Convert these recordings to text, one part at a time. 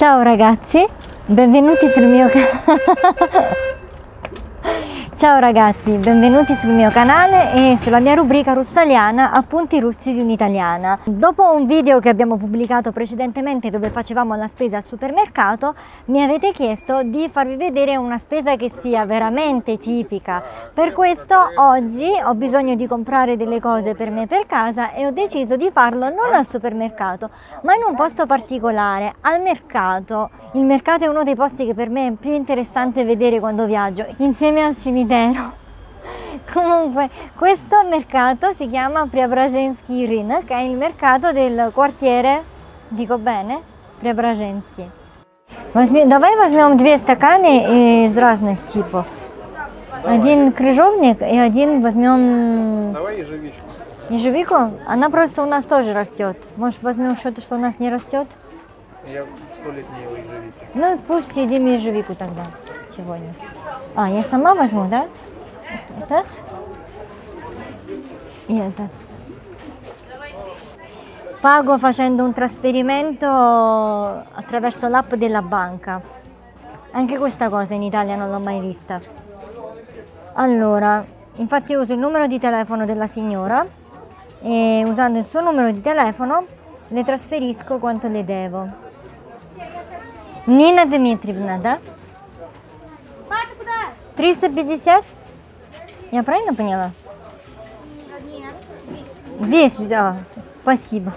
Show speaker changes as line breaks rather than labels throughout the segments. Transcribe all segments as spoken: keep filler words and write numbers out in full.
Ciao ragazzi, benvenuti sul mio canale. Ciao ragazzi, benvenuti sul mio canale e sulla mia rubrica russaliana, appunti russi di un'italiana. Dopo un video che abbiamo pubblicato precedentemente dove facevamo la spesa al supermercato, mi avete chiesto di farvi vedere una spesa che sia veramente tipica. Per questo oggi ho bisogno di comprare delle cose per me per casa e ho deciso di farlo non al supermercato, ma in un posto particolare, al mercato. Il mercato è uno dei posti che per me è più interessante vedere quando viaggio, insieme al cimitero. Comunque, questo mercato si chiama Preobrazhensky Rynek, che è il mercato del quartiere, dico bene? Preobrazhensky. Давай возьмем две стаканы из разных типов. Один крыжовник и один возьмем...
Давай ежевичку.
Ежевику? Она просто у нас тоже растет. Может, возьмем что-то, что у нас не растет?
Я сто лет не ел ежевики.
Ну, пусть едим ежевику тогда сегодня. А, я сама возьму, да? Это? И это. Pago facendo un trasferimento attraverso l'app della banca. Anche questa cosa in Italia non l'ho mai vista. Allora, infatti uso il numero di telefono della signora e usando il suo numero di telefono le trasferisco quanto le devo. Nina Dmitrievna, да? триста пятьдесят? Я правильно поняла?
Нет,
двести, да. Спасибо.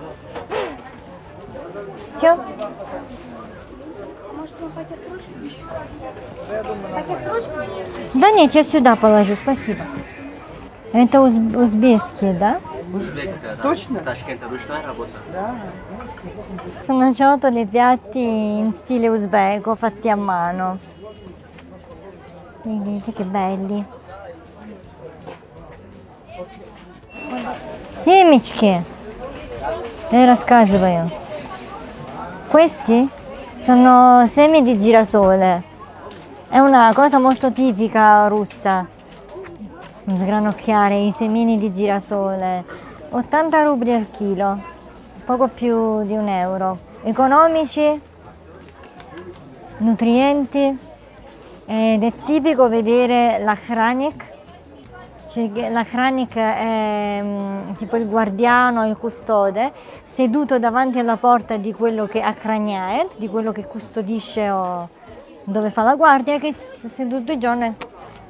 Все?
может, вам пакет с ручкой? Пакет с ручкой?
Да нет, я сюда положу, спасибо. Это уз узбекские, да?
Узбекская, да.
Точно?
С Ташкента ручная работа.
Да.
Sono ciotole piatti in stile uzbeko fatti a mano. Vedete che belli. Семечки. Le рассказываю. Questi sono semi di girasole. È una cosa molto tipica russa. Sgranocchiare i semini di girasole. ottanta rubli al chilo, poco più di un euro. Economici, nutrienti, ed è tipico vedere la Khranik. La Khranik è um, tipo il guardiano, il custode, seduto davanti alla porta di quello che Akhraniaet, di quello che custodisce o dove fa la guardia, che seduto il giorno e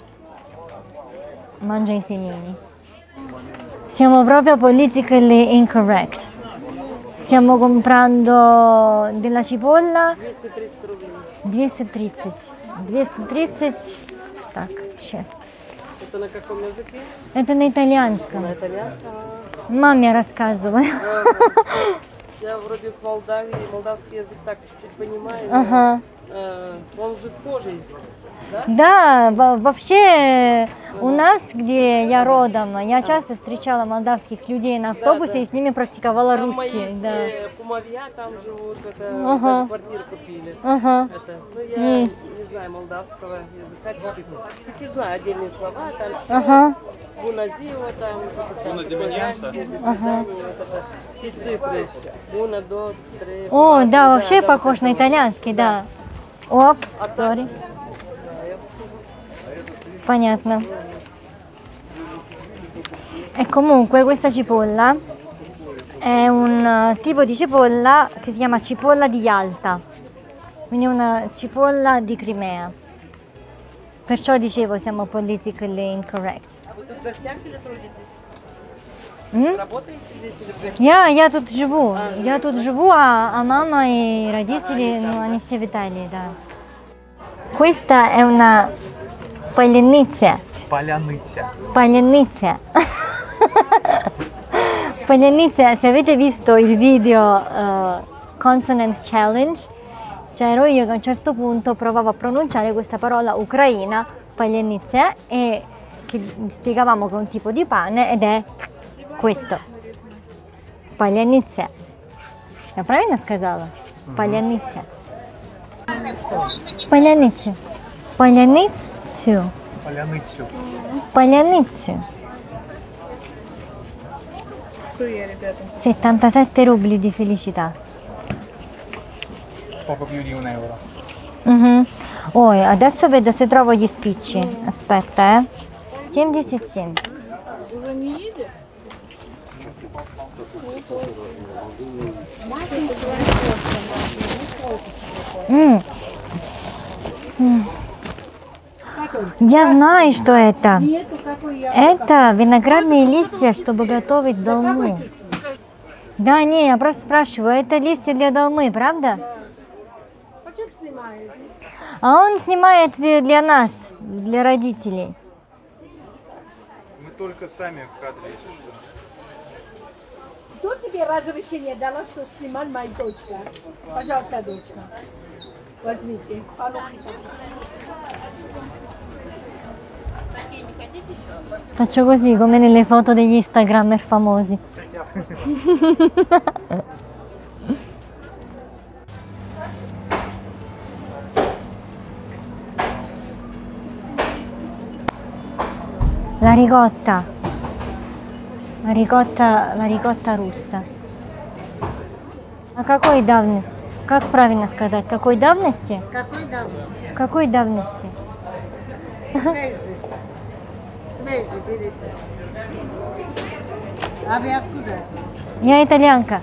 mangia i semini. Siamo proprio politically incorrect. Stiamo comprando della cipolla двести тридцать. двести тридцать. Так, сейчас.
Это на каком языке?
Это на итальянском.
На итальянском.
Маме рассказываю.
Я вроде с Молдавии, молдавский язык так чуть-чуть понимаю.
Ага.
Э, он же схожий, да?
Да, во- вообще у нас, где я родом, я часто встречала молдавских людей на автобусе
да.
и с ними практиковала
Там мои
русский. Да.
все кумовья там живут, это
Ага.
даже квартиру купили.
Ага.
Это, ну я
Есть.
не знаю молдавского языка чуть-чуть. Чуть не знаю отдельные слова, там
Ага.
Буназио, там что-то
Буна
там,
Демьянца.
до свидания,
Ага.
вот это, и цифры. Уна, до, три.
О, да, вообще
да,
похож
вот
на
это вот.
итальянский, да. Оп,
А так-
сори. Понятно. E comunque questa cipolla è un eh, tipo di cipolla che si chiama cipolla di Yalta, quindi una cipolla di Crimea. Perciò dicevo siamo politically incorrect.
А вы тут в гостях или трудитесь?
М?
Работаете здесь или в гостях?
Я, я тут живу, я тут живу, а, а mama e родители, ну, они все в Италии, да. Questa è una paglianizia.
Поляныця.
Paglianizia. Paglianizia, se avete visto il video eh, Consonant Challenge, c'ero io che a un certo punto provavo a pronunciare questa parola ucraina, paglianizia, e che spiegavamo che è un tipo di pane ed è questo. Paglianizia. Я правильно сказала? Paglianizia. Paglianizia. Paglianizia.
Поляныцю.
Paglianizia.
Что я, ребята?
settantasette rubli di felicità.
poco più di un euro.
Mhm. Oh, adesso vedo se trovo gli spicci. Aspetta, eh. семьдесят семь. М. М. Я знаю, что это. Это виноградные листья, чтобы готовить долму. Да, не, я просто спрашиваю, это листья для долмы, правда? А он снимает для нас, для родителей.
Мы только сами в кадре, если что.
Кто тебе разрешение дала, что снимать моя дочка? Пожалуйста, дочка. Возьмите.
Faccio così come nelle foto degli Instagrammer famosi. La ricotta. La ricotta, la ricotta rusса. А какой давности? Как правильно сказать? Какой давности?
Какой давности?
Какой давности?
Свежий. Свежий, берите. А вы откуда?
Я итальянка.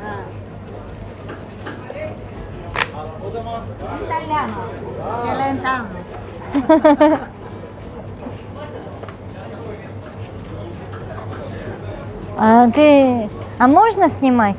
Italiano. Celentano.
А ты... А можно снимать?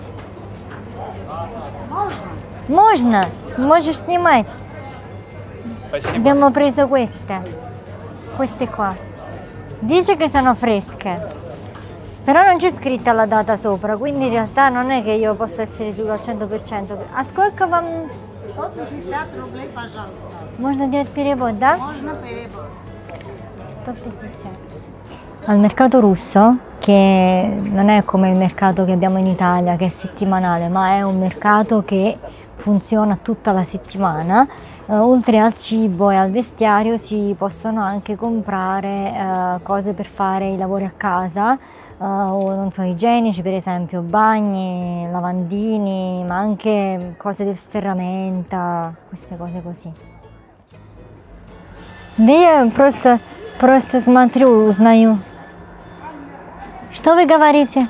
Можно.
Можно. Сможешь снимать.
Спасибо.
Abbiamo preso queste. Queste qua. Dice che sono fresche. Però non c'è scritta la data sopra, quindi in realtà non è che io possa essere sicura al cento per cento. А сколько вам...
сто пятьдесят рублей, пожалуйста.
Можно делать перевод, да?
Можно перевод.
сто пятьдесят. Al mercato russo, che non è come il mercato che abbiamo in Italia, che è settimanale, ma è un mercato che funziona tutta la settimana, eh, oltre al cibo e al vestiario si possono anche comprare eh, cose per fare i lavori a casa, eh, o non so, igienici, per esempio bagni, lavandini, ma anche cose di ferramenta, queste cose così. Да я просто, просто смотрю, узнаю. Что вы говорите?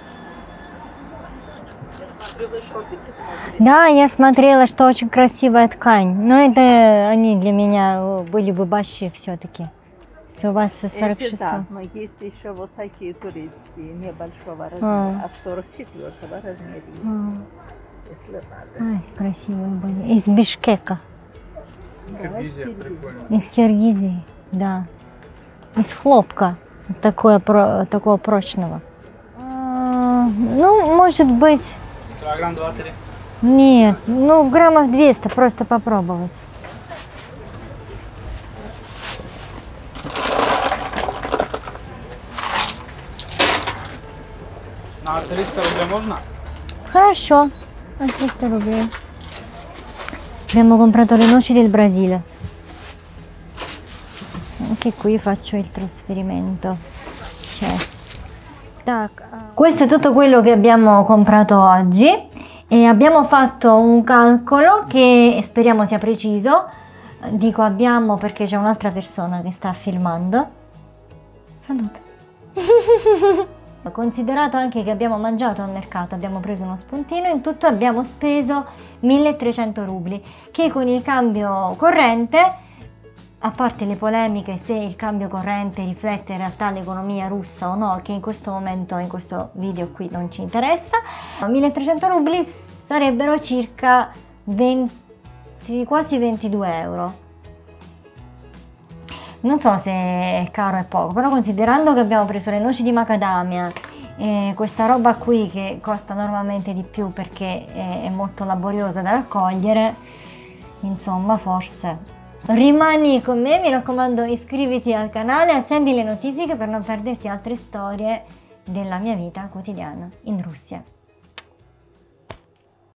Да, я смотрела, что очень красивая ткань, но это они для меня были бы большие все-таки. У вас сорок
Эти, да,
шесть.
но есть еще вот такие турецкие, небольшого размера,
А.
от сорок четвёртого размера, если надо.
Ай, красивые были. Из Бишкека,
Киргизия, прикольно.
из Киргизии, да. Из хлопка, такое, про- такого прочного. А, ну, может быть,
Килограмм два-три.
нет, ну граммов двести, просто попробовать.
На триста рублей можно?
Хорошо, a trecento rubli. Abbiamo comprato le noci del Brasile. Anche qui faccio il trasferimento. Chess. Tac. Questo è tutto quello che abbiamo comprato oggi e abbiamo fatto un calcolo che speriamo sia preciso. Dico abbiamo perché c'è un'altra persona che sta filmando. Salute. Considerato anche che abbiamo mangiato al mercato, abbiamo preso uno spuntino, in tutto abbiamo speso milletrecento rubli, che con il cambio corrente, a parte le polemiche se il cambio corrente riflette in realtà l'economia russa o no, che in questo momento, in questo video qui non ci interessa, milletrecento rubli sarebbero circa venti, quasi ventidue euro. Non so se è caro o poco, però considerando che abbiamo preso le noci di macadamia e questa roba qui che costa normalmente di più perché è, è molto laboriosa da raccogliere, insomma forse. Rimani con me, mi raccomando iscriviti al canale e accendi le notifiche per non perderti altre storie della mia vita quotidiana in Russia.